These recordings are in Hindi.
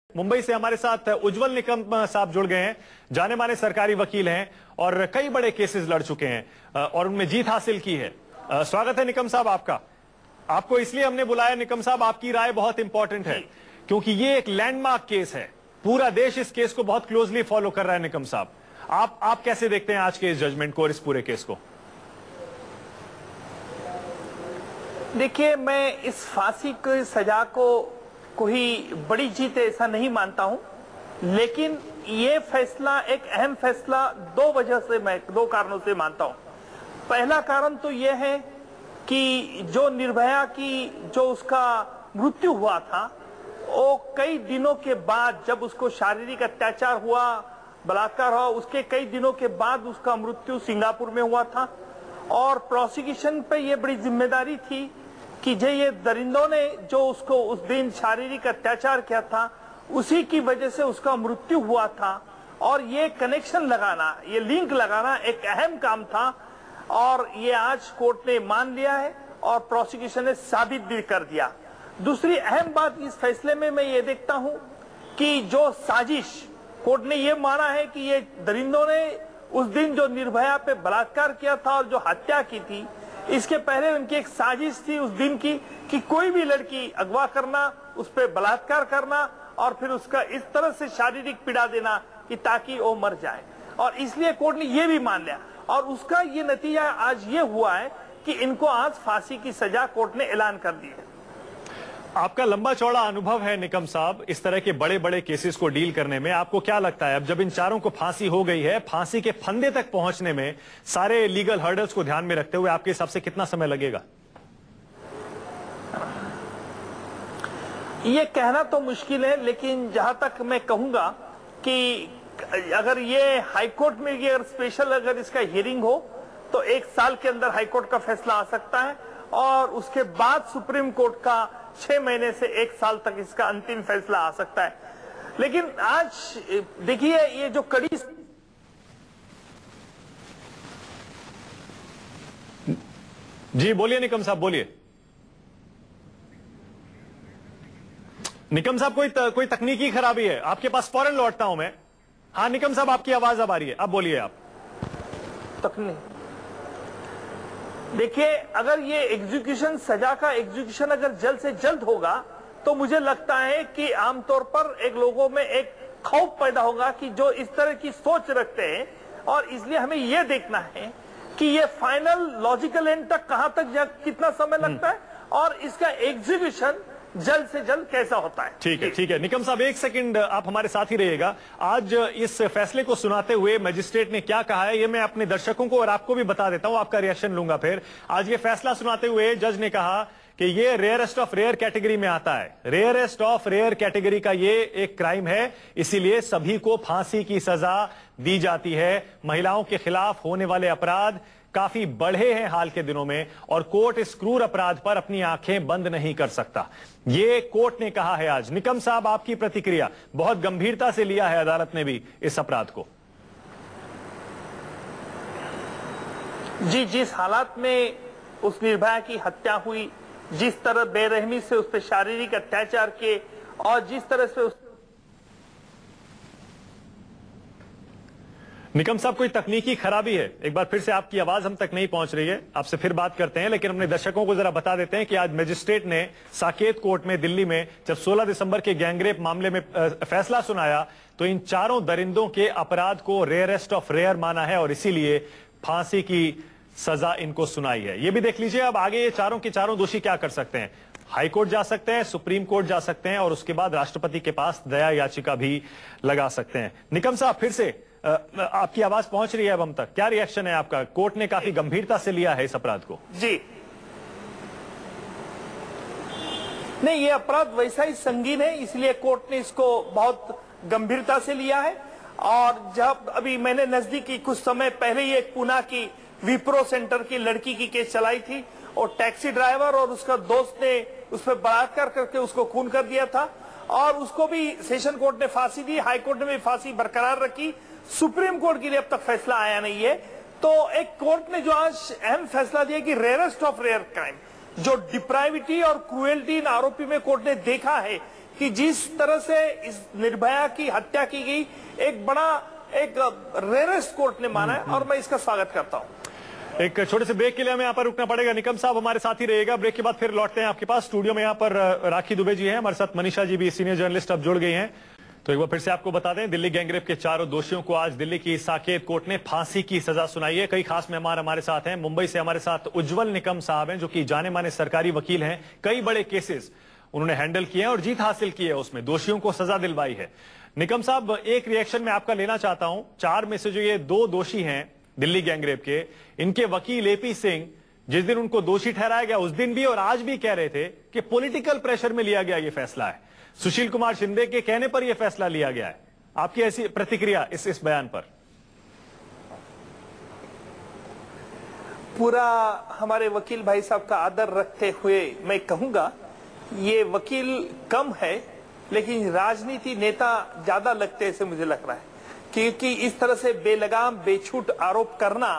मुंबई से हमारे साथ उज्जवल निकम साहब जुड़ गए हैं। जाने माने सरकारी वकील हैं और कई बड़े केसेस लड़ चुके हैं और उनमें जीत हासिल की है। स्वागत है निकम साहब आपका। आपको इसलिए हमने बुलाया निकम साहब, आपकी राय बहुत इंपॉर्टेंट है क्योंकि ये एक लैंडमार्क केस है। पूरा देश इस केस को बहुत क्लोजली फॉलो कर रहा है। निकम साहब, आप कैसे देखते हैं आज के इस जजमेंट को और इस पूरे केस को? देखिए, मैं इस फांसी की सजा को कोई बड़ी जीत ऐसा नहीं मानता हूं, लेकिन ये फैसला एक अहम फैसला दो कारणों से मानता हूं। पहला कारण तो यह है कि जो निर्भया की जो उसका मृत्यु हुआ था, वो कई दिनों के बाद, जब उसको शारीरिक अत्याचार हुआ, बलात्कार हुआ, उसके कई दिनों के बाद उसका मृत्यु सिंगापुर में हुआ था और प्रोसिक्यूशन पे ये बड़ी जिम्मेदारी थी कि ये दरिंदों ने जो उसको उस दिन शारीरिक अत्याचार किया था, उसी की वजह से उसका मृत्यु हुआ था और ये कनेक्शन लगाना, ये लिंक लगाना एक अहम काम था और ये आज कोर्ट ने मान लिया है और प्रोसिक्यूशन ने साबित भी कर दिया। दूसरी अहम बात इस फैसले में मैं ये देखता हूं कि जो साजिश, कोर्ट ने ये माना है कि ये दरिंदों ने उस दिन जो निर्भया पे बलात्कार किया था और जो हत्या की थी, इसके पहले उनकी एक साजिश थी उस दिन की कि कोई भी लड़की अगवा करना, उस पर बलात्कार करना और फिर उसका इस तरह से शारीरिक पीड़ा देना कि ताकि वो मर जाए। और इसलिए कोर्ट ने ये भी मान लिया और उसका ये नतीजा आज ये हुआ है कि इनको आज फांसी की सजा कोर्ट ने ऐलान कर दी है। आपका लंबा चौड़ा अनुभव है निकम साहब इस तरह के बड़े बड़े केसेस को डील करने में। आपको क्या लगता है, अब जब इन चारों को फांसी हो गई है, फांसी के फंदे तक पहुंचने में सारे लीगल हर्डल्स को ध्यान में रखते हुए आपके हिसाब से कितना समय लगेगा? ये कहना तो मुश्किल है, लेकिन जहां तक मैं कहूंगा कि अगर ये हाईकोर्ट में अगर स्पेशल अगर इसका हियरिंग हो तो 1 साल के अंदर हाईकोर्ट का फैसला आ सकता है और उसके बाद सुप्रीम कोर्ट का 6 महीने से 1 साल तक इसका अंतिम फैसला आ सकता है। लेकिन आज देखिए, ये जो कड़ी, जी बोलिए निकम साहब, बोलिए। निकम साहब, कोई तकनीकी खराबी है? आपके पास फौरन लौटता हूं मैं। हाँ निकम साहब, आपकी आवाज अब आ रही है, अब बोलिए आप। देखिए, अगर ये एग्जीक्यूशन, सजा का एग्जीक्यूशन अगर जल्द से जल्द होगा तो मुझे लगता है कि आमतौर पर एक लोगों में एक खौफ पैदा होगा कि जो इस तरह की सोच रखते हैं, और इसलिए हमें यह देखना है कि ये फाइनल लॉजिकल एंड तक कहां तक कितना समय लगता है और इसका एग्जीक्यूशन जल्द से जल्द कैसा होता है। ठीक है, ठीक है। निकम साहब, 1 सेकंड आप हमारे साथ ही रहिएगा। आज इस फैसले को सुनाते हुए मजिस्ट्रेट ने क्या कहा है, ये मैं अपने दर्शकों को और आपको भी बता देता हूं, आपका रिएक्शन लूंगा फिर। आज ये फैसला सुनाते हुए जज ने कहा कि ये रेयरेस्ट ऑफ रेयर कैटेगरी में आता है। रेयरेस्ट ऑफ रेयर कैटेगरी का ये एक क्राइम है, इसीलिए सभी को फांसी की सजा दी जाती है। महिलाओं के खिलाफ होने वाले अपराध काफी बढ़े हैं हाल के दिनों में और कोर्ट इस क्रूर अपराध पर अपनी आंखें बंद नहीं कर सकता, ये कोर्ट ने कहा है आज। निकम साहब, आपकी प्रतिक्रिया? बहुत गंभीरता से लिया है अदालत ने भी इस अपराध को। जी, जिस हालात में उस निर्भया की हत्या हुई, जिस तरह बेरहमी से उस पर शारीरिक अत्याचार किए और जिस तरह से निकम साहब, कोई तकनीकी खराबी है? एक बार फिर से आपकी आवाज हम तक नहीं पहुंच रही है, आपसे फिर बात करते हैं, लेकिन अपने दर्शकों को जरा बता देते हैं कि आज मजिस्ट्रेट ने साकेत कोर्ट में दिल्ली में जब 16 दिसंबर के गैंगरेप मामले में फैसला सुनाया तो इन चारों दरिंदों के अपराध को रेयरेस्ट ऑफ रेयर माना है और इसीलिए फांसी की सजा इनको सुनाई है। ये भी देख लीजिए, अब आगे ये चारों के चारों दोषी क्या कर सकते हैं। हाई कोर्ट जा सकते हैं, सुप्रीम कोर्ट जा सकते हैं और उसके बाद राष्ट्रपति के पास दया याचिका भी लगा सकते हैं। निकम साहब, फिर से आपकी आवाज पहुंच रही है अब हम तक, क्या रिएक्शन है आपका? कोर्ट ने काफी गंभीरता से लिया है इस अपराध को। जी नहीं, ये अपराध वैसा ही संगीन है, इसलिए कोर्ट ने इसको बहुत गंभीरता से लिया है। और जब अभी मैंने नजदीकी कुछ समय पहले ही एक पुणे की विप्रो सेंटर की लड़की की केस चलाई थी और टैक्सी ड्राइवर और उसका दोस्त ने उस पर बलात्कार करके उसको खून कर दिया था और उसको भी सेशन कोर्ट ने फांसी दी, हाई कोर्ट ने भी फांसी बरकरार रखी, सुप्रीम कोर्ट के लिए अब तक फैसला आया नहीं है। तो एक कोर्ट ने जो आज अहम फैसला दिया कि रेयरेस्ट ऑफ रेयर क्राइम, जो डिप्राइविटी और क्रूएल्टी इन आरोपी में कोर्ट ने देखा है कि जिस तरह से इस निर्भया की हत्या की गई एक बड़ा एक रेयरेस्ट कोर्ट ने माना है और मैं इसका स्वागत करता हूं। एक छोटे से ब्रेक के लिए हमें यहाँ पर रुकना पड़ेगा। निकम साहब हमारे साथ ही रहेगा, ब्रेक के बाद फिर लौटते हैं आपके पास। स्टूडियो में यहाँ पर राखी दुबे जी हैं, हमारे साथ मनीषा जी भी सीनियर जर्नलिस्ट अब जुड़ गई हैं। तो एक बार फिर से आपको बता दें, दिल्ली गैंगरेप के चारों दोषियों को आज दिल्ली की साकेत कोर्ट ने फांसी की सजा सुनाई है। कई खास मेहमान हमारे साथ हैं। मुंबई से हमारे साथ उज्जवल निकम साहब हैं, जो कि जाने माने सरकारी वकील हैं। कई बड़े केसेस उन्होंने हैंडल किए हैं और जीत हासिल की है, उसमें दोषियों को सजा दिलवाई है। निकम साहब, एक रिएक्शन में आपका लेना चाहता हूं। 4 में से जो ये 2 दोषी हैं दिल्ली गैंगरेप के, इनके वकील एपी सिंह जिस दिन उनको दोषी ठहराया गया उस दिन भी और आज भी कह रहे थे कि पॉलिटिकल प्रेशर में लिया गया ये फैसला है। सुशील कुमार शिंदे के कहने पर यह फैसला लिया गया है। आपकी ऐसी प्रतिक्रिया इस बयान पर? पूरा हमारे वकील भाई साहब का आदर रखते हुए मैं कहूंगा, ये वकील कम है लेकिन राजनीति नेता ज्यादा लगते ऐसे मुझे लग रहा है, क्योंकि इस तरह से बेलगाम बेछूट आरोप करना,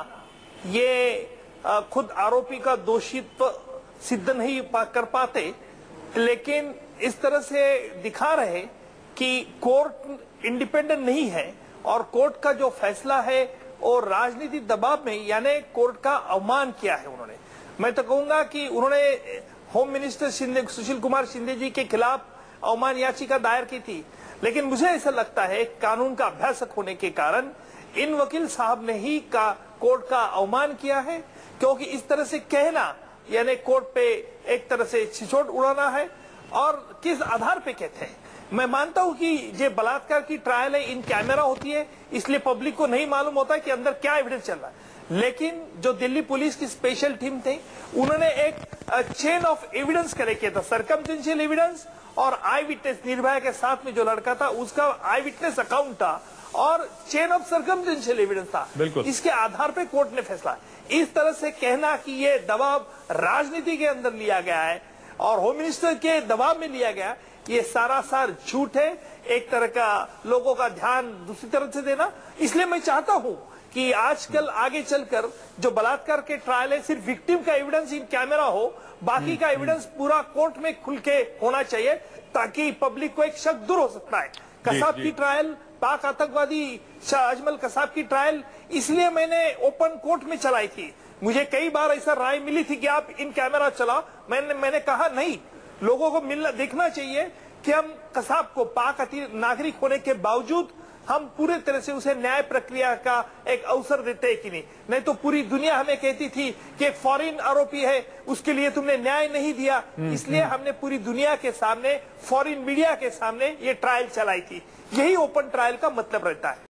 ये खुद आरोपी का दोषित्व सिद्ध नहीं कर पाते, लेकिन इस तरह से दिखा रहे कि कोर्ट इंडिपेंडेंट नहीं है और कोर्ट का जो फैसला है और राजनीतिक दबाव में, यानी कोर्ट का अवमान किया है उन्होंने। मैं तो कहूंगा कि उन्होंने होम मिनिस्टर सुशील कुमार शिंदे जी के खिलाफ अवमान याचिका दायर की थी, लेकिन मुझे ऐसा लगता है कानून का अभ्यासक होने के कारण इन वकील साहब ने ही कोर्ट का अवमान किया है, क्योंकि इस तरह से कहना यानी कोर्ट पे एक तरह से छिछोट उड़ाना है। और किस आधार पे कहते हैं? मैं मानता हूं कि ये बलात्कार की ट्रायल है, इन कैमरा होती है, इसलिए पब्लिक को नहीं मालूम होता कि अंदर क्या एविडेंस चल रहा है। लेकिन जो दिल्ली पुलिस की स्पेशल टीम थी, उन्होंने एक चेन ऑफ एविडेंस कलेक्ट किया था, सर्कमस्टेंशियल एविडेंस और आई विटनेस, निर्भया के साथ में जो लड़का था उसका आई विटनेस अकाउंट था और चेन ऑफ सर्कमस्टेंशियल एविडेंस था। इसके आधार पे कोर्ट ने फैसला। इस तरह से कहना कि ये दबाव राजनीति के अंदर लिया गया है और होम मिनिस्टर के दबाव में लिया गया, ये सारासार झूठ है, एक तरह का लोगों का ध्यान दूसरी तरफ से देना। इसलिए मैं चाहता हूं कि आजकल आगे चलकर जो बलात्कार के ट्रायल है, सिर्फ विक्टिम का एविडेंस इन कैमरा हो, बाकी का एविडेंस पूरा कोर्ट में खुल के होना चाहिए, ताकि पब्लिक को एक शक दूर हो सकता है। कसाब की ट्रायल, पाक आतंकवादी अजमल कसाब की ट्रायल, इसलिए मैंने ओपन कोर्ट में चलाई थी। मुझे कई बार ऐसा राय मिली थी कि आप इन कैमरा चलाओ, मैंने कहा नहीं, लोगों को देखना चाहिए कि हम कसाब को पाक नागरिक होने के बावजूद हम पूरे तरह से उसे न्याय प्रक्रिया का एक अवसर देते हैं कि नहीं तो पूरी दुनिया हमें कहती थी कि एक फॉरेन आरोपी है, उसके लिए तुमने न्याय नहीं दिया, इसलिए हमने पूरी दुनिया के सामने, फॉरेन मीडिया के सामने ये ट्रायल चलाई थी। यही ओपन ट्रायल का मतलब रहता है।